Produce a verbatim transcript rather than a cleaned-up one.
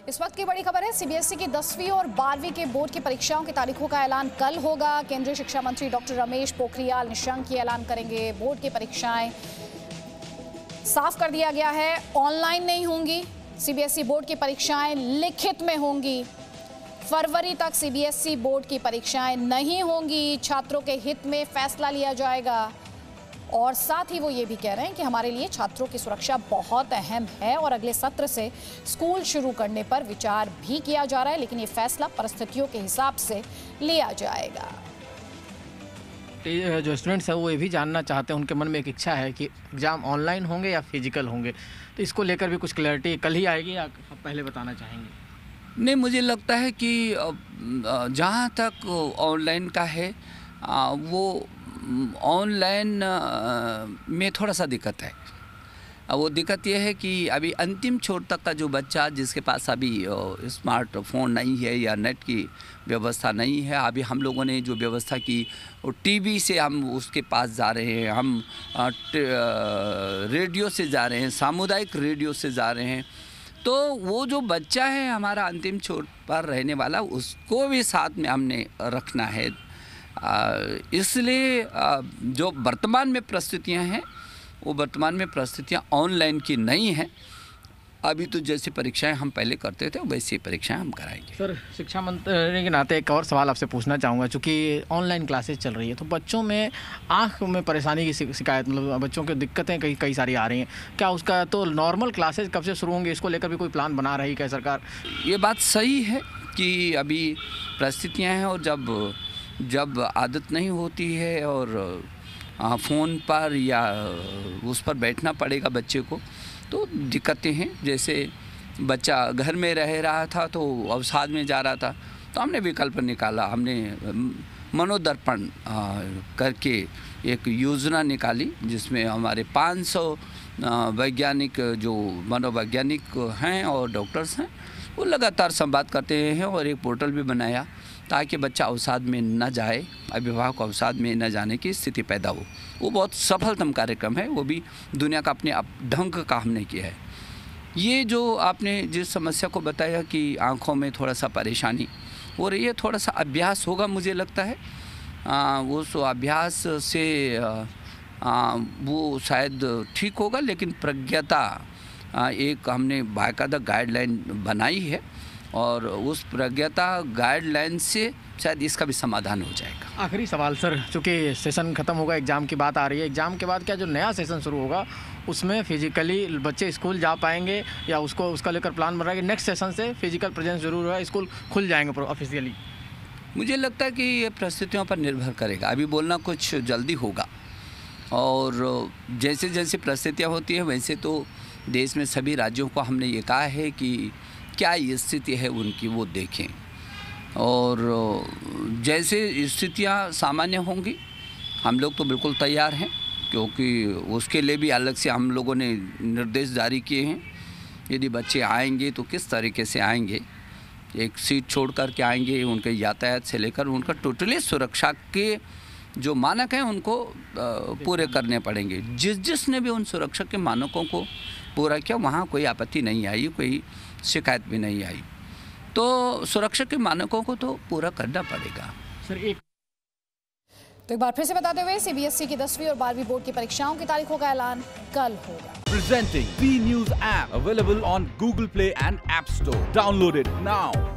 इस वक्त की बड़ी खबर है, सीबीएसई की दसवीं और बारहवीं के बोर्ड की परीक्षाओं की तारीखों का ऐलान कल होगा। केंद्रीय शिक्षा मंत्री डॉक्टर रमेश पोखरियाल निशंक ये ऐलान करेंगे। बोर्ड की परीक्षाएं साफ कर दिया गया है, ऑनलाइन नहीं होंगी। सीबीएसई बोर्ड की परीक्षाएं लिखित में होंगी। फरवरी तक सीबीएसई बोर्ड की परीक्षाएं नहीं होंगी। छात्रों के हित में फैसला लिया जाएगा। और साथ ही वो ये भी कह रहे हैं कि हमारे लिए छात्रों की सुरक्षा बहुत अहम है और अगले सत्र से स्कूल शुरू करने पर विचार भी किया जा रहा है, लेकिन ये फैसला परिस्थितियों के हिसाब से लिया जाएगा। जो स्टूडेंट्स हैं वो ये भी जानना चाहते हैं, उनके मन में एक इच्छा है कि एग्ज़ाम ऑनलाइन होंगे या फिजिकल होंगे, तो इसको लेकर भी कुछ क्लैरिटी कल ही आएगी या पहले बताना चाहेंगे? नहीं, मुझे लगता है कि जहाँ तक ऑनलाइन का है वो ऑनलाइन में थोड़ा सा दिक्कत है। वो दिक्कत ये है कि अभी अंतिम छोर तक का जो बच्चा जिसके पास अभी स्मार्टफोन नहीं है या नेट की व्यवस्था नहीं है, अभी हम लोगों ने जो व्यवस्था की वो टीवी से हम उसके पास जा रहे हैं, हम रेडियो से जा रहे हैं, सामुदायिक रेडियो से जा रहे हैं। तो वो जो बच्चा है हमारा अंतिम छोर पर रहने वाला, उसको भी साथ में हमने रखना है। इसलिए जो वर्तमान में परिस्थितियां हैं वो वर्तमान में परिस्थितियां ऑनलाइन की नहीं हैं। अभी तो जैसी परीक्षाएं हम पहले करते थे वैसी परीक्षाएं हम कराएंगे। सर, शिक्षा मंत्री के नाते एक और सवाल आपसे पूछना चाहूँगा, चूँकि ऑनलाइन क्लासेस चल रही है तो बच्चों में आँख में परेशानी की शिकायत, मतलब बच्चों की दिक्कतें कई कई सारी आ रही हैं। क्या उसका तो नॉर्मल क्लासेज कब से शुरू होंगे, इसको लेकर भी कोई प्लान बना रही क्या सरकार? ये बात सही है कि अभी परिस्थितियाँ हैं और जब जब आदत नहीं होती है और फ़ोन पर या उस पर बैठना पड़ेगा बच्चे को, तो दिक्कतें हैं। जैसे बच्चा घर में रह रहा था तो अवसाद में जा रहा था, तो हमने विकल्प निकाला। हमने मनोदर्पण करके एक योजना निकाली जिसमें हमारे पाँच सौ वैज्ञानिक जो मनोवैज्ञानिक हैं और डॉक्टर्स हैं वो लगातार संवाद करते हैं और एक पोर्टल भी बनाया ताकि बच्चा अवसाद में न जाए, अभिभावक को अवसाद में न जाने की स्थिति पैदा हो। वो बहुत सफलतम कार्यक्रम है, वो भी दुनिया का अपने ढंग का हमने किया है। ये जो आपने जिस समस्या को बताया कि आँखों में थोड़ा सा परेशानी हो रही है, थोड़ा सा अभ्यास होगा मुझे लगता है। आ, वो सो अभ्यास से आ, आ, वो शायद ठीक होगा, लेकिन प्रज्ञता आ, एक हमने बाकायदा गाइडलाइन बनाई है और उस प्रज्ञता गाइडलाइन से शायद इसका भी समाधान हो जाएगा। आखिरी सवाल सर, चूँकि सेशन ख़त्म होगा, एग्ज़ाम की बात आ रही है, एग्ज़ाम के बाद क्या जो नया सेशन शुरू होगा उसमें फिजिकली बच्चे स्कूल जा पाएंगे या उसको उसका लेकर प्लान बन रहा है कि नेक्स्ट सेशन से फिजिकल प्रेजेंस जरूर है, स्कूल खुल जाएंगे ऑफिशियली? मुझे लगता है कि ये परिस्थितियों पर निर्भर करेगा। अभी बोलना कुछ जल्दी होगा और जैसे जैसे परिस्थितियाँ होती हैं वैसे तो देश में सभी राज्यों को हमने ये कहा है कि क्या स्थिति है उनकी वो देखें और जैसे स्थितियाँ सामान्य होंगी हम लोग तो बिल्कुल तैयार हैं, क्योंकि उसके लिए भी अलग से हम लोगों ने निर्देश जारी किए हैं। यदि बच्चे आएंगे तो किस तरीके से आएंगे, एक सीट छोड़ कर के आएंगे, उनके यातायात से लेकर उनका टोटली सुरक्षा के जो मानक हैं उनको पूरे करने पड़ेंगे। जिस जिसने भी उन सुरक्षा के मानकों को पूरा किया वहाँ कोई आपत्ति नहीं आई, कोई शिकायत भी नहीं आई। तो सुरक्षा के मानकों को तो पूरा करना पड़ेगा। सर एक तो एक बार फिर से बताते हुए, सीबीएसई की दसवीं और बारहवीं बोर्ड की परीक्षाओं की तारीखों का ऐलान कल होगा। Presenting B News app available on Google Play and App Store. Download it now.